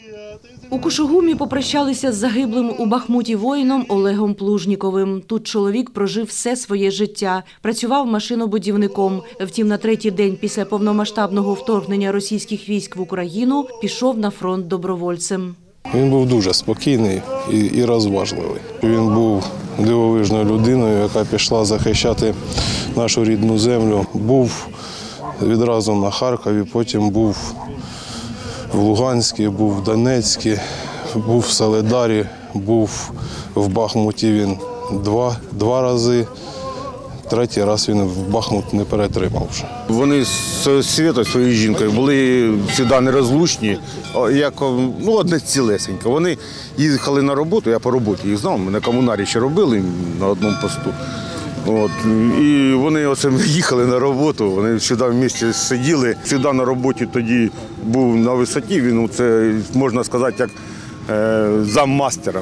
У Кушугумі попрощалися з загиблим у Бахмуті воїном Олегом Плужніковим. Тут чоловік прожив все своє життя. Працював машинобудівником. Втім, на третій день після повномасштабного вторгнення російських військ в Україну пішов на фронт добровольцем. Він був дуже спокійний і розважливий. Він був дивовижною людиною, яка пішла захищати нашу рідну землю. Був відразу на Харкові, потім був в Луганській, був в Донецькій, був в Солидарі, був в Бахмуті він два рази. Третій раз він в Бахмут не перетримав вже. Вони з Світою, своєю жінкою, були завжди нерозлучні, як одне цілесеньке. Вони їхали на роботу, я по роботі їх знав, ми на комунарі ще робили на одному посту. І вони їхали на роботу, вони завжди в місті сиділи. Завжди на роботі тоді був на висоті, він, це, можна сказати, як заммастера.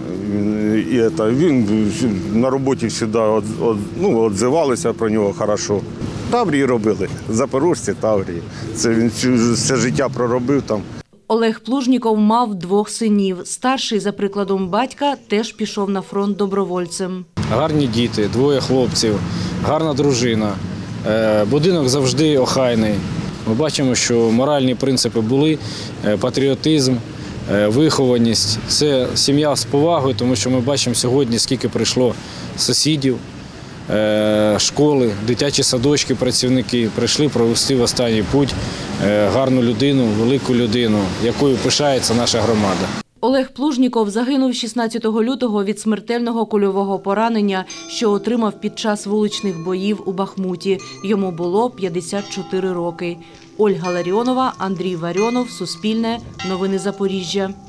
Він на роботі завжди відзивалися про нього добре. Таврії робили, запорожці Таврії. Це він все життя проробив там. Олег Плужніков мав двох синів. Старший, за прикладом батька, теж пішов на фронт добровольцем. Гарні діти, двоє хлопців, гарна дружина. Будинок завжди охайний. Ми бачимо, що моральні принципи були, патріотизм, вихованість. Це сім'я з повагою, тому що ми бачимо сьогодні, скільки прийшло сусідів, школи, дитячі садочки, працівники прийшли провести в останній путь гарну людину, велику людину, якою пишається наша громада. Олег Плужніков загинув 16 лютого від смертельного кульового поранення, що отримав під час вуличних боїв у Бахмуті. Йому було 54 роки. Ольга Ларіонова, Андрій Варіонов, Суспільне, Новини Запоріжжя.